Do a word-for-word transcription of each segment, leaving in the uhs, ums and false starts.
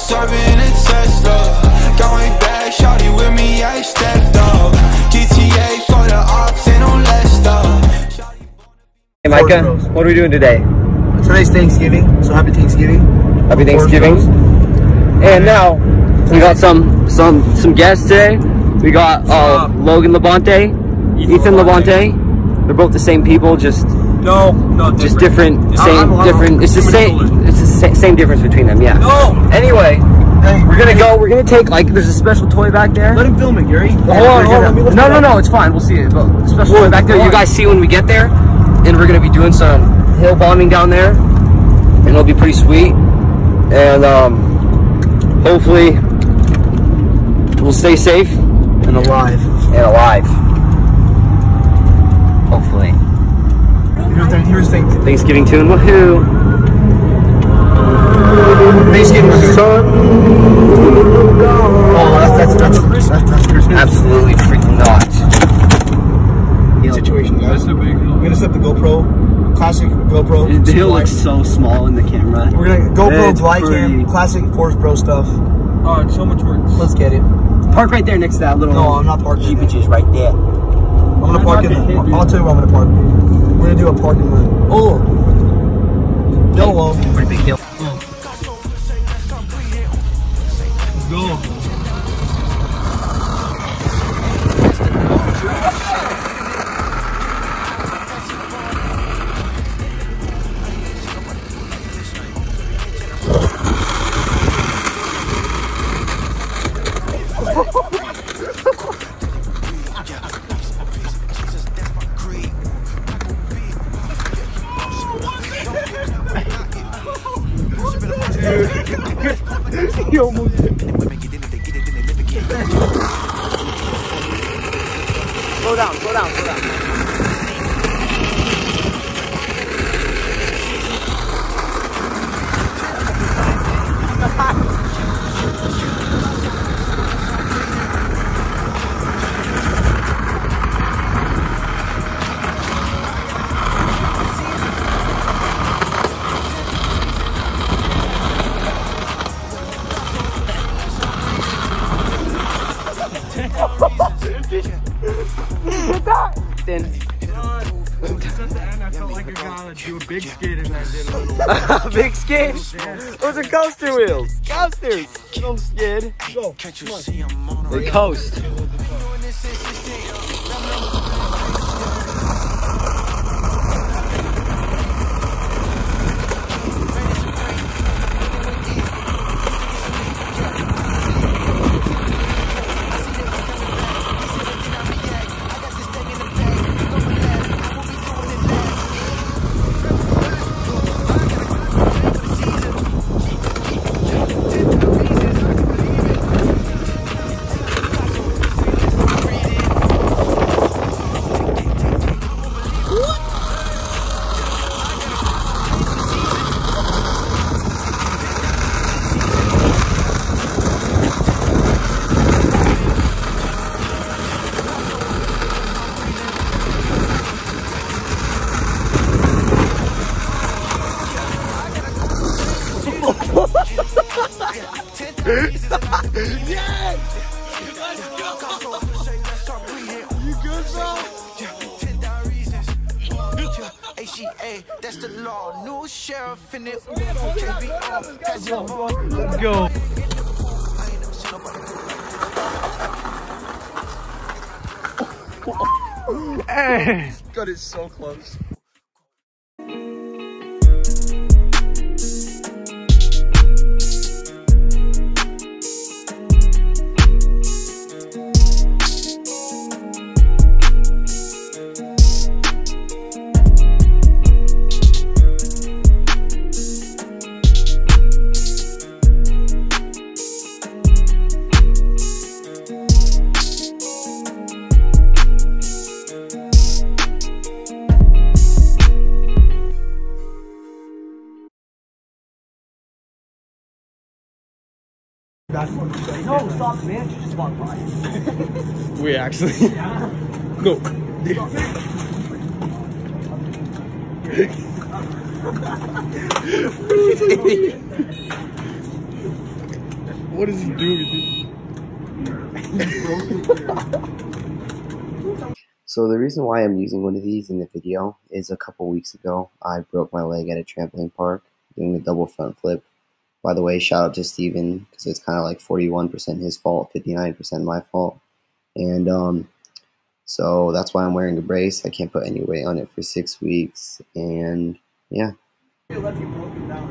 serving a Tesla. Going back, shawty with me, I stepped up. G T A for the ops and on Leicester. Hey Micah, what are we doing today? Today's Thanksgiving, so happy Thanksgiving. Happy Thanksgiving. And now we got some some some guests today. We got uh, Logan Labonte, Ethan Labonte. They're both the same people, just no, no, different. just different, Yeah, same, I'm, I'm, different. It's the same. It's the sa same difference between them. Yeah. No. Anyway, Hey, we're gonna go. We're gonna take like. There's a special toy back there. Let him film it, Gary. Hold on, hold on. No, no, no. It's fine. We'll see it. But the special toy back there. You guys see when we get there, and we're gonna be doing some hill bombing down there, and it'll be pretty sweet. And um, hopefully, we'll stay safe And alive. and alive. Hopefully. Here's, the, here's Thanksgiving. Thanksgiving tune, woohoo! Thanksgiving son. Oh, that's that's that's that's, that's Christmas. Absolutely freaking not. Situation, guys. We're gonna set the GoPro, classic GoPro. The hill looks so small in the camera. We're gonna GoPro It's Glide pretty. Cam, classic Force Pro stuff. Oh, it's so much work. Let's get it. Park right there next to that little. No, I'm not parking. Jeep, which is right there. I'm gonna park in the. I'll tell you where I'm gonna park. We're gonna do a parking lot. Oh, no, Pretty big hill. let's go. You almost did. Slow down, slow down, slow down. Then I felt like I gotta do a big skid and I did a little. big skid. Those are coaster wheels. Coasters. You don't skid. Go. They coast. Yes! Let's go! You good, bro? A C A, that's the law. New sheriff in it. Let's go. Hey! God, it's so close. No, stop, man. Just walk by. We actually. No. What is he doing, dude? So the reason why I'm using one of these in the video is a couple weeks ago, I broke my leg at a trampoline park doing a double front flip. By the way, shout out to Steven, because it's kind of like forty-one percent his fault, fifty-nine percent my fault. And um, so that's why I'm wearing a brace. I can't put any weight on it for six weeks. And yeah. Let you broken down.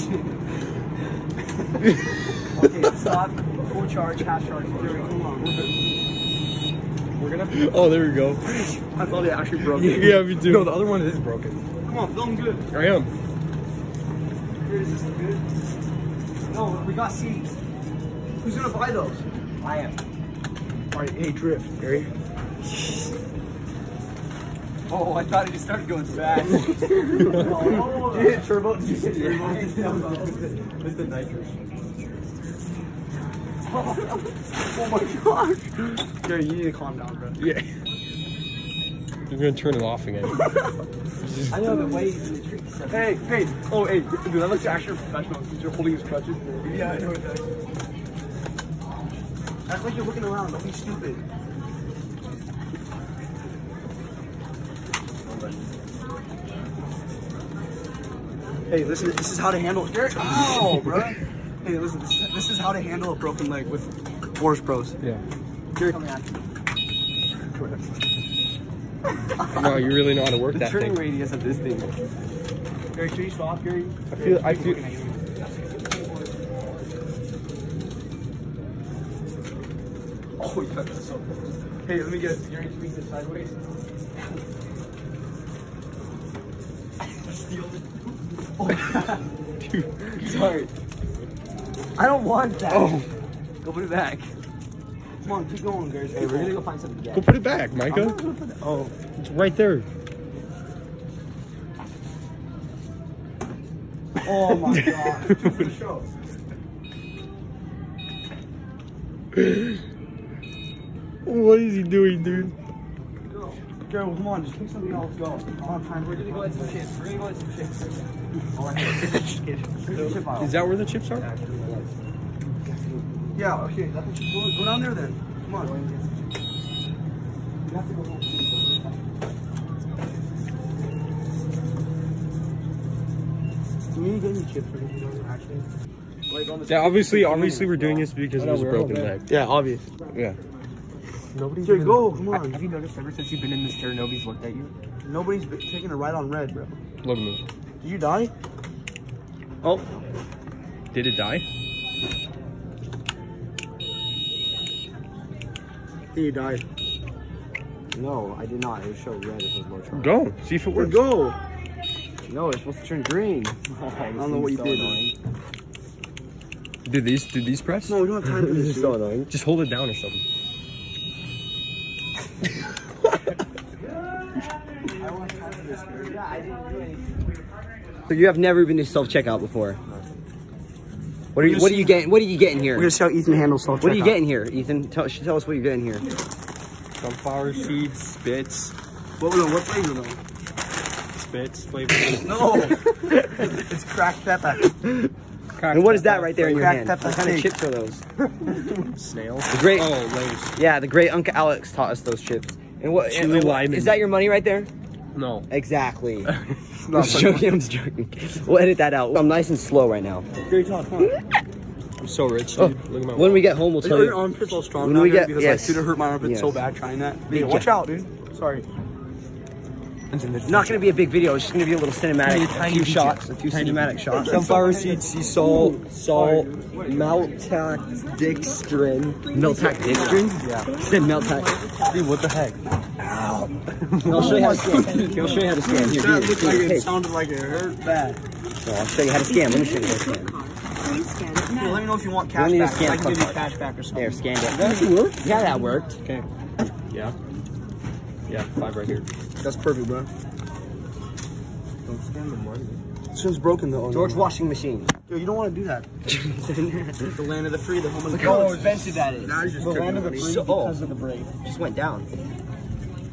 Okay, stop. Full charge, half charge. Here, come on. We're gonna. Oh, there we go. I thought it actually broke. Yeah, me too. No, the other one is broken. Come on, film good. I am. Here, is this good? No, we got seats. Who's gonna buy those? I am. All right, hey, drift, Gary. Oh, I thought it just started going fast. Oh, you hit turbo. You hit turbo. It's the nitrous. Oh my gosh. Gary, you need to calm down, bro. Yeah. I'm gonna turn it off again. I know the way you treat yourself. Hey, hey, oh, hey, dude, that looks actually professional because you're holding his crutches. Yeah, I know it does. That's like you're looking around. Don't be stupid. Hey, listen, this is how to handle it. Oh, bro. Hey, listen, this is, this is how to handle a broken leg with Force Pros. Yeah. Gary, coming at you. No, you really know how to work the that turning thing. radius of this thing. Gary, should you stop, Gary? I feel, I feel. Oh, you got this so close. Hey, let me get it. Gary, tweak this sideways. Steal it. Oh, dude. Sorry. I don't want that. Oh. Go put it back. Come on, keep going, guys. Hey, we're gonna go find something to get. Go put it back, Micah. Put it, oh, It's right there. oh my god. Two for the show. What is he doing, dude? Go. Gary, come on, just pick something else. Go. On time. We're gonna go get some chips. We're gonna go get some chips. Oh, I have chip aisle. Is that where the chips are? Yeah, okay. That's what you go, go down there then. Come on. You have to go home. Do we need to get any chips or anything actually? Like on the Yeah, obviously, obviously we're doing this because of his broken leg. Yeah, obvious. Yeah. Nobody's Here, go, come on. Have you noticed ever since you've been in this chair, nobody's looked at you? Nobody's been taking a ride on red, bro. Look at me. Did you die? Oh. Did it die? You died. No, I did not. It showed red if it was low charge. Go. See if it works. Go. No, it's supposed to turn green. I don't know what you did. Did these, did these press? No, we don't have time for this. This is so annoying. Just hold it down or something. So you have never been to self-checkout before? What are you, what are you getting, what are you getting here? We're gonna see how Ethan handles self-checkout. What are you getting here, Ethan? Tell, tell us what you're getting here. Sunflower seeds, spits, What, no, what flavor though? spits, flavor. No! It's cracked pepper. And what is that right there in your Cracked hand? pepper What kind of steak. chips are those? Snails. The great, Oh, Lay's. yeah, the great Uncle Alex taught us those chips. And what, Chili and, lime is and- that your money right there? No. Exactly. I'm just joking, I'm just joking. We'll edit that out. I'm nice and slow right now. Gary, talk, come on. I'm so rich, Oh, dude. Look at my when we get home, we'll Look tell at you. your armpits all strong When down we here get- because yes. like, dude, it hurt my armpits Yes. so bad trying that. Big Yeah, watch jack. out, dude. Sorry. It's not going to be a big video. It's just going to be a little cinematic, a tiny few video. shots, a few cinematic shots. Sunflower seeds, sea salt, salt, maltac dextrin. Meltac dextrin? Yeah. He said Meltac. Dude, what the heck? I'll show you how to scan. He'll show you how to scan. Here, That dude. looked like Hey, it sounded like it hurt bad. no, I'll show you how to scan. Let me show you how to scan. Please scan it Here, now. let me know if you want You cash need to back. scan I can give you something. cash back or something. There, scanned it. That actually worked? Yeah, that worked. Okay. Yeah. Yeah, five right here. That's perfect, bro. Don't scan the money. This one's broken though. George washing machine. Dude, you don't want to do that. The land of the free, the home of the Look how good. expensive that is. Now you're just The tripping land of the on free me. So- because of the break. Just went down.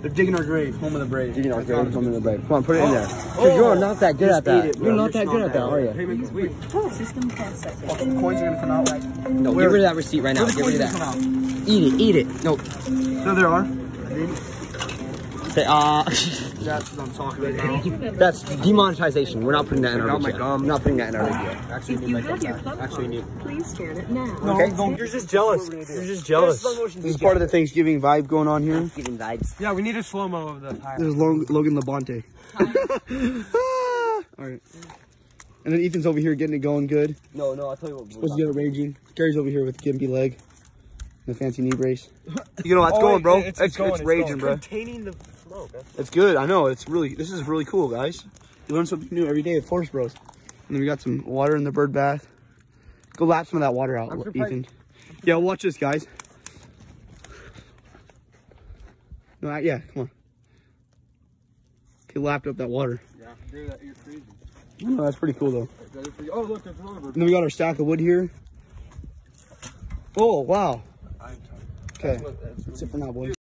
They're digging our grave. Home of the brave. Digging our grave. Home of the brave. Come on, put it in there. Dude, you're not that good at that. It, you're not that good at that, are you? Hey, wait, wait. System processing. Oh, the coins are gonna come out. Like, no, where, get rid of that receipt right now. Get rid of that. Eat it. Eat it. No. So there are. Say, uh, That's what I'm talking about. that's demonetization. We're not putting that in our Got my video. gum. We're not putting that in our video. Actually, If need you my have your gum plug back. Actually, need. please scan it now. No, Okay. don't. You're just jealous. You're just jealous. This is part of the Thanksgiving vibe going on here. Giving vibes. Yeah, we need a slow-mo of the tire. There's Logan, Logan Labonte. All right. And then Ethan's over here getting it going good. No, no, I'll tell you what. Supposed to get it raging. Gary's over here with gimpy leg. And a fancy knee brace. You know, it's Oh, going, wait, bro. It's, It's, it's, going, it's it's raging, going. bro. Containing the smoke. That's It's good. I know. It's really, this is really cool, guys. You learn something new every day at Forest Bros. And then we got some water in the bird bath. Go lap some of that water out, I'm Ethan. Yeah, watch this, guys. No, I- yeah, come on. He lapped up that water. yeah, you're, that, you're crazy. No, that's pretty cool, though. Oh, look, there's another bird. And then we got our stack of wood here. Oh, wow. Okay, that's it for now, boys.